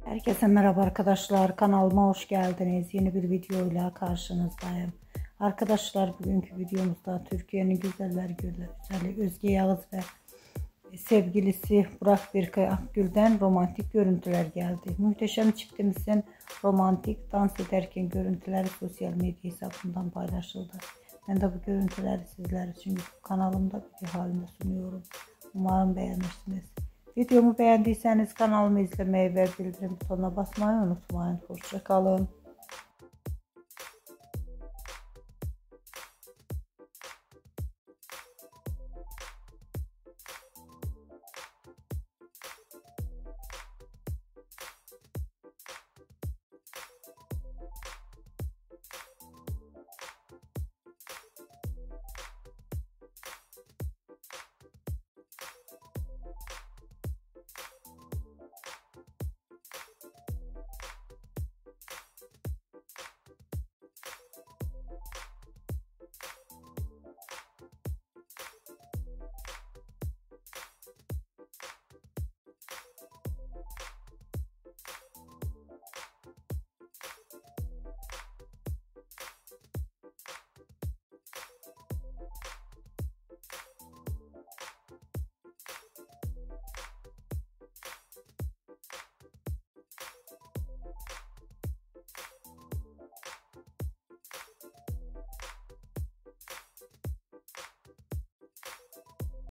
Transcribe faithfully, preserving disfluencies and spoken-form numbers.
Herkese merhaba arkadaşlar, kanalıma hoş geldiniz. Yeni bir videoyla karşınızdayım. Arkadaşlar, bugünkü videomuzda Türkiye'nin güzeller güzeli Özge Yağız ve sevgilisi Burak Birkay Akgül'den romantik görüntüler geldi. Muhteşem çiftimizin romantik dans ederken görüntüleri sosyal medya hesabından paylaşıldı. Ben de bu görüntüleri sizler için kanalımda video halinde sunuyorum. Umarım beğenirsiniz. Videomu beğendiyseniz kanalımı izlemeyi ve bildirim butonuna basmayı unutmayın. Hoşça kalın.